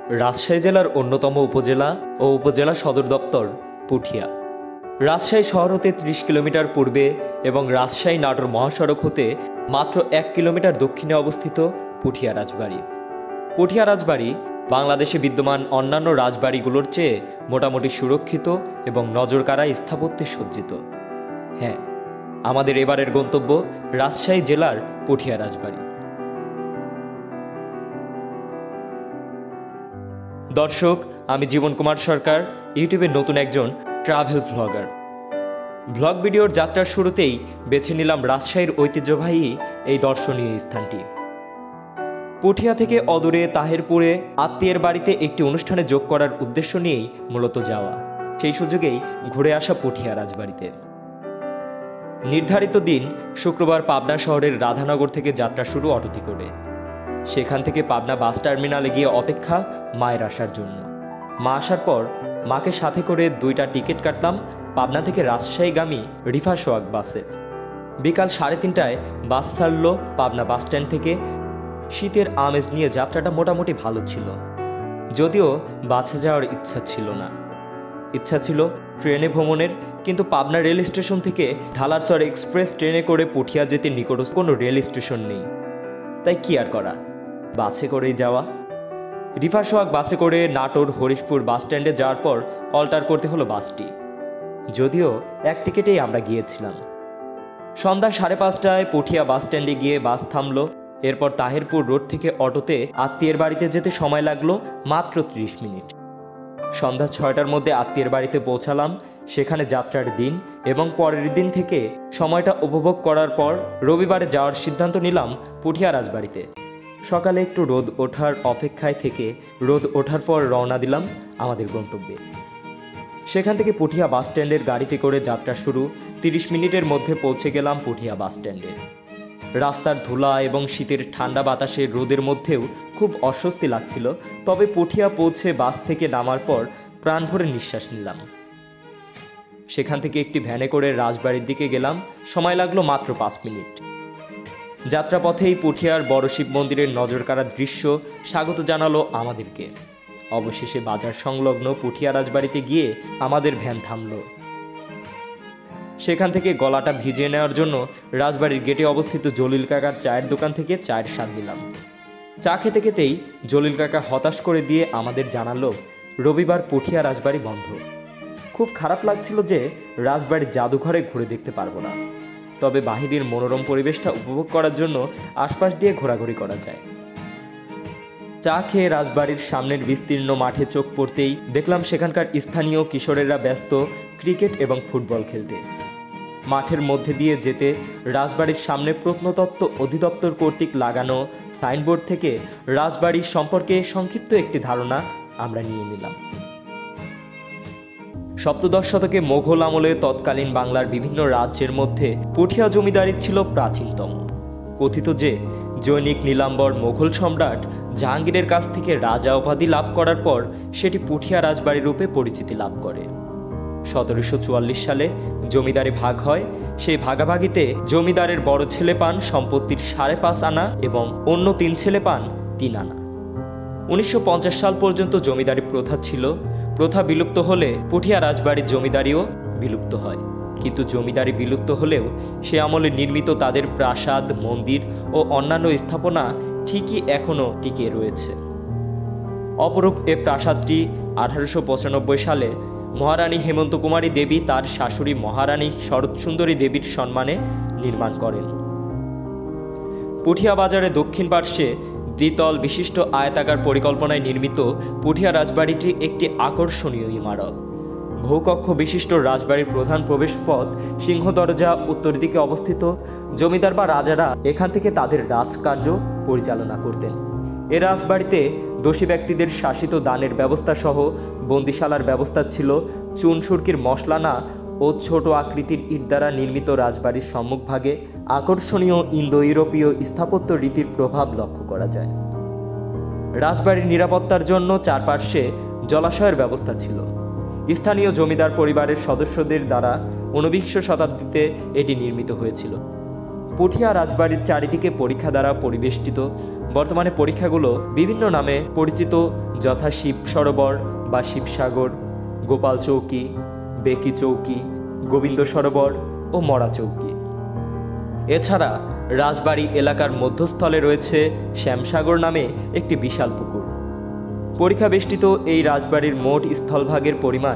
রাজশাহী জেলার অন্যতম উপজেলা ও উপজেলা সদর দপ্তর পুঠিয়া। রাজশাহী শহর হতে ৩০ কিলোমিটার পূর্বে এবং রাজশাহী নাটোর মহাসড়ক হতে মাত্র ১ কিলোমিটার দক্ষিণে অবস্থিত পুঠিয়া রাজবাড়ি। পুঠিয়া রাজবাড়ি বাংলাদেশে বিদ্যমান অন্যান্য রাজবাড়িগুলোর চেয়ে মোটামুটি সুরক্ষিত এবং নজরকাড়া স্থাপত্যে সজ্জিত। হ্যাঁ, আমাদের এবারের গন্তব্য রাজশাহী জেলার পুঠিয়া রাজবাড়ি। দর্শক, আমি জীবন কুমার সরকার, ইউটিউবের নতুন একজন ট্রাভেল ভ্লগার। ভ্লগ ভিডিওর যাত্রার শুরুতেই বেছে নিলাম রাজশাহীর ঐতিহ্যবাহী এই দর্শনীয় স্থানটি। পুঠিয়া থেকে অদূরে তাহেরপুরে আত্মীয়ের বাড়িতে একটি অনুষ্ঠানে যোগ করার উদ্দেশ্য নিয়েই মূলত যাওয়া, সেই সুযোগেই ঘুরে আসা পুঠিয়া রাজবাড়িতে। নির্ধারিত দিন শুক্রবার পাবনা শহরের রাধানগর থেকে যাত্রা শুরু অটোতে করে। সেখান থেকে পাবনা বাস টার্মিনালে গিয়ে অপেক্ষা মায়ের আসার জন্য। মা আসার পর মাকে সাথে করে 2টা টিকিট কাটলাম পাবনা থেকে রাজশাহীগামী রিফা সোহাগ বাসে। বিকাল 3:30টায় বাস ছাড়ল পাবনা বাস স্ট্যান্ড থেকে। শীতের আমেজ নিয়ে যাত্রাটা মোটামুটি ভালো ছিল, যদিও বাসে যাওয়ার ইচ্ছা ছিল না। ইচ্ছা ছিল ট্রেনে ভ্রমণের, কিন্তু পাবনা রেল স্টেশন থেকে ঢালারচর এক্সপ্রেস ট্রেনে করে পুঠিয়া যেতে নিকটস্থ কোনো রেল স্টেশন নেই, তাই কি আর করা, বাসে করেই যাওয়া। রিফা সোহাগ বাসে করে নাটোর হরিশপুর বাস স্ট্যান্ডে যাওয়ার পর অল্টার করতে হলো বাসটি, যদিও এক টিকিটেই আমরা গিয়েছিলাম। সন্ধ্যা 5:30টায় পুঠিয়া বাস স্ট্যান্ডে গিয়ে বাস থামলো। এরপর তাহেরপুর রোড থেকে অটোতে আত্মীয়ের বাড়িতে যেতে সময় লাগলো মাত্র 30 মিনিট। সন্ধ্যা 6টার মধ্যে আত্মীয়ের বাড়িতে পৌঁছালাম। সেখানে যাত্রার দিন এবং পরের দিন থেকে সময়টা উপভোগ করার পর রবিবারে যাওয়ার সিদ্ধান্ত নিলাম পুঠিয়া রাজবাড়িতে। সকালে একটু রোদ ওঠার অপেক্ষায় থেকে রোদ ওঠার পর রওনা দিলাম আমাদের গন্তব্যে। সেখান থেকে পুঠিয়া বাস স্ট্যান্ডের গাড়িতে করে যাত্রা শুরু। 30 মিনিটের মধ্যে পৌঁছে গেলাম পুঠিয়া বাস স্ট্যান্ডে। রাস্তার ধুলা এবং শীতের ঠান্ডা বাতাসের রোদের মধ্যেও খুব অস্বস্তি লাগছিল, তবে পুঠিয়া পৌঁছে বাস থেকে নামার পর প্রাণ ভরে নিঃশ্বাস নিলাম। সেখান থেকে একটি ভ্যানে করে রাজবাড়ির দিকে গেলাম। সময় লাগলো মাত্র 5 মিনিট। যাত্রাপথেই পুঠিয়ার বড় শিব মন্দিরের নজরকাড়া দৃশ্য স্বাগত জানালো আমাদেরকে। অবশেষে বাজার সংলগ্ন পুঠিয়া রাজবাড়িতে গিয়ে আমাদের ভ্যান থামল। সেখান থেকে গলাটা ভিজিয়ে নেওয়ার জন্য রাজবাড়ির গেটে অবস্থিত জলিল কাকার চায়ের দোকান থেকে চায়ের স্বাদ দিলাম। চা খেতে খেতেই জলিল কাকা হতাশ করে দিয়ে আমাদের জানালো রবিবার পুঠিয়া রাজবাড়ি বন্ধ। খুব খারাপ লাগছিল যে রাজবাড়ির জাদুঘরে ঘুরে দেখতে পারবো না, তবে বাহিরের মনোরম পরিবেশটা উপভোগ করার জন্য আশপাশ দিয়ে ঘোরাঘুরি করা যায়। চা খেয়ে রাজবাড়ির সামনের বিস্তীর্ণ মাঠে চোখ পড়তেই দেখলাম সেখানকার স্থানীয় কিশোরেরা ব্যস্ত ক্রিকেট এবং ফুটবল খেলতে। মাঠের মধ্যে দিয়ে যেতে রাজবাড়ির সামনে প্রত্নতত্ত্ব অধিদপ্তর কর্তৃক লাগানো সাইনবোর্ড থেকে রাজবাড়ির সম্পর্কে সংক্ষিপ্ত একটি ধারণা আমরা নিয়ে নিলাম। সপ্তদশ শতকে মোঘল আমলে তৎকালীন বাংলার বিভিন্ন রাজ্যের মধ্যে পুঠিয়া জমিদারি ছিল প্রাচীনতম। কথিত যে জৈনিক নীলাম্বর মোঘল সম্রাট জাহাঙ্গীরের কাছ থেকে রাজা উপাধি লাভ করার পর সেটি পুঠিয়া রাজবাড়ি রূপে পরিচিতি লাভ করে। 1744 সালে জমিদারি ভাগ হয়। সেই ভাগাভাগিতে জমিদারের বড় ছেলে পান সম্পত্তির 5.5 আনা এবং অন্য 3 ছেলে পান 3 আনা। 1950 সাল পর্যন্ত জমিদারি প্রথা ছিল। প্রথা বিলুপ্ত হলে পুঠিয়া রাজবাড়ির জমিদারিও বিলুপ্ত হয়, কিন্তু জমিদারি বিলুপ্ত হলেও সে আমলে নির্মিত তাদের প্রাসাদ, মন্দির ও অন্যান্য স্থাপনা ঠিকই এখনও টিকে রয়েছে। অপরূপ এ প্রাসাদটি 1895 সালে মহারানী হেমন্ত কুমারী দেবী তার শাশুড়ি মহারানী শরৎ সুন্দরী দেবীর সম্মানে নির্মাণ করেন। পুঠিয়া বাজারে দক্ষিণ পার্শ্বে দ্বিতল বিশিষ্ট আয়তাকার পরিকল্পনায় নির্মিত পুঠিয়া রাজবাড়িটি একটি আকর্ষণীয় ইমারত। বহুকক্ষ বিশিষ্ট রাজবাড়ির প্রধান প্রবেশপথ সিংহ দরজা উত্তর দিকে অবস্থিত। জমিদার বা রাজারা এখান থেকে তাদের রাজকার্য পরিচালনা করতেন। এ রাজবাড়িতে দোষী ব্যক্তিদের শাসিত দানের ব্যবস্থা সহ বন্দিশালার ব্যবস্থা ছিল। চুন সুরকির মশলানা ও ছোট আকৃতির ইট দ্বারা নির্মিত রাজবাড়ির সম্মুখভাগে আকর্ষণীয় ইন্দো ইউরোপীয় স্থাপত্য রীতির প্রভাব লক্ষ্য করা যায়। রাজবাড়ির নিরাপত্তার জন্য চারপাশে জলাশয়ের ব্যবস্থা ছিল। স্থানীয় জমিদার পরিবারের সদস্যদের দ্বারা 19 শতাব্দীতে এটি নির্মিত হয়েছিল। পুঠিয়া রাজবাড়ির চারিদিকে পরীক্ষা দ্বারা পরিবেষ্টিত। বর্তমানে পরীক্ষাগুলো বিভিন্ন নামে পরিচিত, যথা শিব সরোবর বা শিবসাগর, গোপাল চৌকি, বেকি চৌকি, গোবিন্দ সরোবর ও মরা চৌকি। এছাড়া রাজবাড়ি এলাকার মধ্যস্থলে রয়েছে শ্যামসাগর নামে একটি বিশাল পুকুর। পরিখা বেষ্টিত এই রাজবাড়ির মোট স্থলভাগের পরিমাণ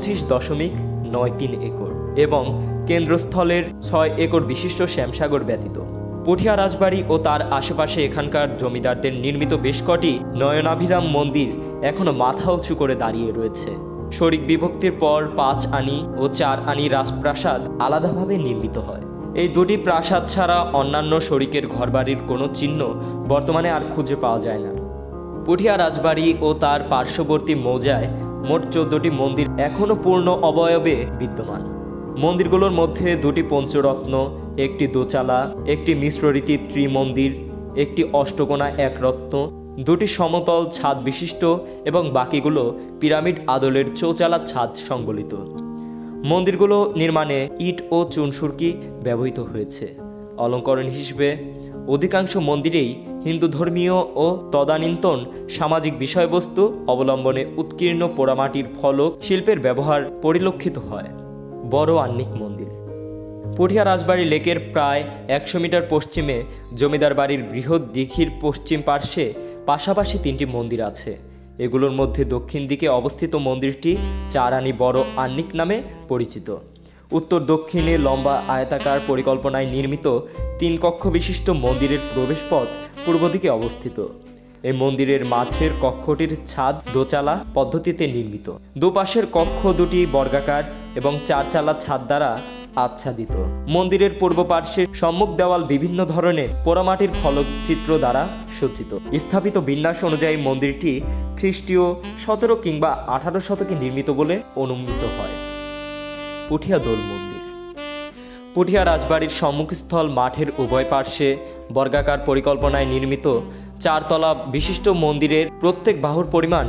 25.93 একর এবং কেন্দ্রস্থলের 6 একর বিশিষ্ট শ্যামসাগর ব্যতীত পুঠিয়া রাজবাড়ি ও তার আশেপাশে এখানকার জমিদারদের নির্মিত বেশ কটি নয়নাভিরাম মন্দির এখনো মাথা উঁচু করে দাঁড়িয়ে রয়েছে। শরিক বিভক্তির পর 5 আনি ও 4 আনি রাজপ্রাসাদ আলাদাভাবে নির্মিত হয়। এই দুটি প্রাসাদ ছাড়া অন্যান্য শরিকের ঘরবাড়ির কোনো চিহ্ন বর্তমানে আর খুঁজে পাওয়া যায় না। পুঠিয়া রাজবাড়ি ও তার পার্শ্ববর্তী মৌজায় মোট 14টি মন্দির এখনও পূর্ণ অবয়বে বিদ্যমান। মন্দিরগুলোর মধ্যে 2টি পঞ্চরত্ন, একটি দোচালা, একটি মিশ্ররীতি ত্রিমন্দির, একটি অষ্টকোণা এক রত্ন, 2টি সমতল ছাদ বিশিষ্ট এবং বাকিগুলো পিরামিড আদলের চৌচালা ছাদ সংবলিত। মন্দিরগুলো নির্মাণে ইট ও চুনসুরকি ব্যবহৃত হয়েছে। অলঙ্করণ হিসেবে অধিকাংশ মন্দিরেই হিন্দু ধর্মীয় ও তদানীন্তন সামাজিক বিষয়বস্তু অবলম্বনে উৎকীর্ণ পোড়ামাটির ফলক শিল্পের ব্যবহার পরিলক্ষিত হয়। বড় আহ্নিক মন্দির। পুঠিয়া রাজবাড়ি লেকের প্রায় 100 মিটার পশ্চিমে জমিদার বাড়ির বৃহৎ দিঘির পশ্চিম পার্শ্বে পাশাপাশি 3টি মন্দির আছে। এগুলোর মধ্যে দক্ষিণ দিকে অবস্থিত মন্দিরটি 4 আনি বড় আহ্নিক নামে পরিচিত। উত্তর দক্ষিণে লম্বা আয়তাকার পরিকল্পনায় নির্মিত 3 কক্ষ বিশিষ্ট মন্দিরের প্রবেশপথ পূর্ব দিকে অবস্থিত। এই মন্দিরের মাঝের কক্ষটির ছাদ দোচালা পদ্ধতিতে নির্মিত। দুপাশের কক্ষ দুটি বর্গাকার এবং 4 চালা ছাদ দ্বারা আচ্ছাদিত। মন্দিরের পূর্ব পার্শ্বের সম্মুখ দেওয়াল বিভিন্ন ধরনের পোড়ামাটির ফলকচিত্র দ্বারা সজ্জিত। স্থাপিত বিন্যাস অনুযায়ী মন্দিরটি খ্রিস্টীয় 17 কিংবা 18 শতকে নির্মিত বলে অনুমিত হয়। পুঠিয়া দোল মন্দির। পুঠিয়া রাজবাড়ির সম্মুখস্থল মাঠের উভয় পার্শ্বে বর্গাকার পরিকল্পনায় নির্মিত 4 তলা বিশিষ্ট মন্দিরের প্রত্যেক বাহুর পরিমাণ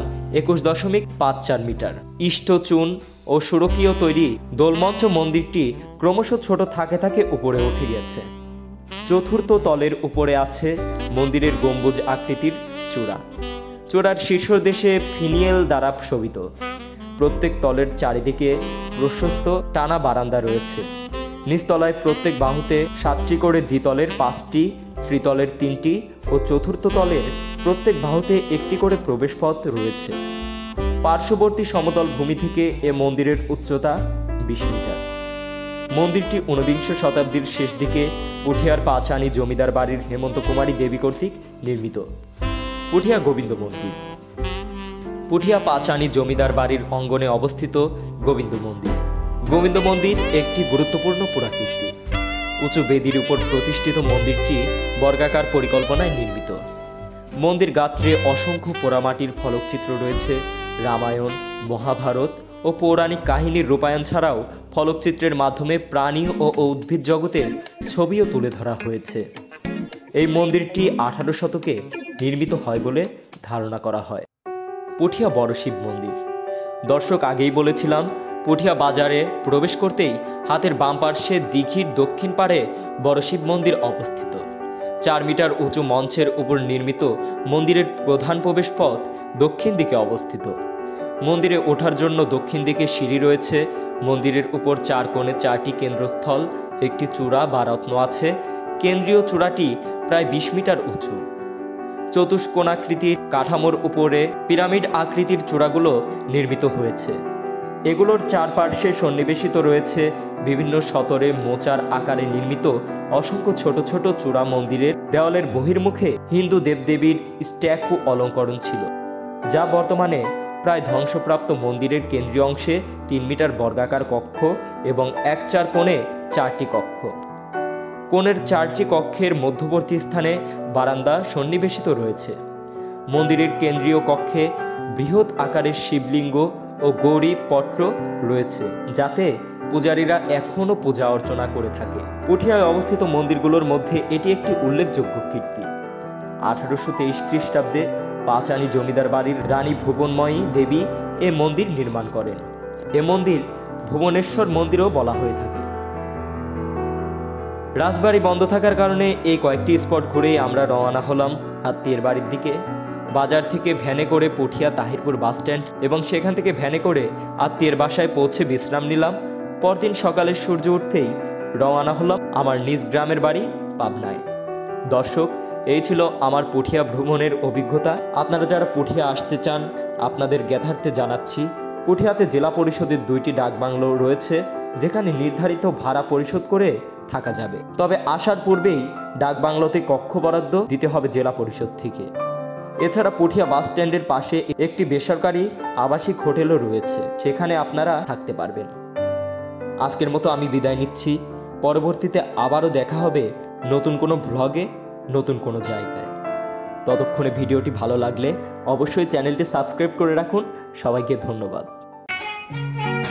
21.54 মিটার। ইষ্ট চুন ও সুরকীয় তৈরি দোলমঞ্চ মন্দিরটি ক্রমশ ছোট থাকে থাকে উপরে উঠে গেছে। চতুর্থ তলের উপরে আছে মন্দিরের গম্বুজ আকৃতির চূড়া। চূড়ার শীর্ষদেশে ফিনিয়েল দ্বারা শোভিত। প্রত্যেক তলের চারিদিকে প্রশস্ত টানা বারান্দা রয়েছে। নিচতলায় প্রত্যেক বাহুতে 7টি করে দ্বিতলের 5টি, ত্রিতলের 3টি ও চতুর্থ তলের প্রত্যেক বাহুতে 1টি করে প্রবেশপথ রয়েছে। পার্শ্ববর্তী সমতল ভূমি থেকে এ মন্দিরের উচ্চতা 20 মিটার। মন্দিরটি 19 শতাব্দীর শেষ দিকে পুঠিয়ার 5 আনি জমিদার বাড়ির হেমন্ত কুমারী দেবী কর্তৃক নির্মিত। পুঠিয়া গোবিন্দ মন্দির। পুঠিয়া 5 আনি জমিদার বাড়ির অঙ্গনে অবস্থিত গোবিন্দ মন্দির। গোবিন্দ মন্দির একটি গুরুত্বপূর্ণ পুরাকীর্তি। উঁচু বেদির উপর প্রতিষ্ঠিত মন্দিরটি বর্গাকার পরিকল্পনায় নির্মিত। মন্দির গাত্রে অসংখ্য পোড়ামাটির ফলকচিত্র রয়েছে। রামায়ণ, মহাভারত ও পৌরাণিক কাহিনীর রূপায়ণ ছাড়াও ফলকচিত্রের মাধ্যমে প্রাণী ও উদ্ভিদ জগতের ছবিও তুলে ধরা হয়েছে। এই মন্দিরটি 18 শতকে নির্মিত হয় বলে ধারণা করা হয়। পুঠিয়া বড় শিব মন্দির। দর্শক, আগেই বলেছিলাম পুঠিয়া বাজারে প্রবেশ করতেই হাতের বাম পার্শ্বে দিঘির দক্ষিণ পাড়ে বড় শিব মন্দির অবস্থিত। 4 মিটার উঁচু মঞ্চের উপর নির্মিত মন্দিরের প্রধান প্রবেশ পথ দক্ষিণ দিকে অবস্থিত। মন্দিরে ওঠার জন্য দক্ষিণ দিকে সিঁড়ি রয়েছে। মন্দিরের উপর 4 কোণে 4টি কেন্দ্রস্থল, একটি চূড়া বা রত্ন আছে। কেন্দ্রীয় চূড়াটি প্রায় 20 মিটার উঁচু। চতুষ্কোণাকৃতির কাঠামোর উপরে পিরামিড আকৃতির চূড়াগুলো নির্মিত হয়েছে। এগুলোর চারপার্শ্বে সন্নিবেশিত রয়েছে বিভিন্ন শতরে মোচার আকারে নির্মিত অসংখ্য ছোট ছোট চূড়া। মন্দিরের দেওয়ালের বহির্মুখে হিন্দু দেবদেবীর স্ট্যাচু অলঙ্করণ ছিল, যা বর্তমানে প্রায় ধ্বংসপ্রাপ্ত। মন্দিরের কেন্দ্রীয় অংশে 3 মিটার বর্গাকার কক্ষ এবং 1/4 কোণে 4টি কক্ষ। কোণের 4টি কক্ষের মধ্যবর্তী স্থানে বারান্দা সন্নিবেশিত রয়েছে। মন্দিরের কেন্দ্রীয় কক্ষে বৃহৎ আকারের শিবলিঙ্গ ও গৌরী পট্র রয়েছে, যাতে পূজারীরা এখনও পূজা অর্চনা করে থাকে। পুঠিয়ায় অবস্থিত মন্দিরগুলোর মধ্যে এটি একটি উল্লেখযোগ্য কীর্তি। 1823 খ্রিস্টাব্দে 5 আনি জমিদার বাড়ির রানী ভুবনময়ী দেবী এ মন্দির নির্মাণ করেন। এ মন্দির ভুবনেশ্বর মন্দিরও বলা হয়ে থাকে। রাজবাড়ি বন্ধ থাকার কারণে এই কয়েকটি স্পট ঘুরেই আমরা রওনা হলাম আত্মীয়ের বাড়ির দিকে। বাজার থেকে ভ্যানে করে পুঠিয়া তাহিরপুর বাসস্ট্যান্ড এবং সেখান থেকে ভ্যানে করে আত্মীয়ের বাসায় পৌঁছে বিশ্রাম নিলাম। পরদিন সকালে সূর্য উঠতেই রওনা হলাম আমার নিজ গ্রামের বাড়ি পাবনায়। দর্শক, এই ছিল আমার পুঠিয়া ভ্রমণের অভিজ্ঞতা। আপনারা যারা পুঠিয়া আসতে চান আপনাদের জ্ঞাতার্থে জানাচ্ছি, পুঠিয়াতে জেলা পরিষদের 2টি ডাকবাংলো রয়েছে যেখানে নির্ধারিত ভাড়া পরিশোধ করে থাকা যাবে। তবে আসার পূর্বেই ডাকবাংলোতে কক্ষ বরাদ্দ দিতে হবে জেলা পরিষদ থেকে। এছাড়া পুঠিয়া বাস স্ট্যান্ডের পাশে একটি বেসরকারি আবাসিক হোটেলও রয়েছে, সেখানে আপনারা থাকতে পারবেন। আজকের মতো আমি বিদায় নিচ্ছি। পরবর্তীতে আবারও দেখা হবে নতুন কোনো ব্লগে, নতুন কোনো জায়গায়। ততক্ষণে ভিডিওটি ভালো লাগলে অবশ্যই চ্যানেলটি সাবস্ক্রাইব করে রাখুন। সবাইকে ধন্যবাদ।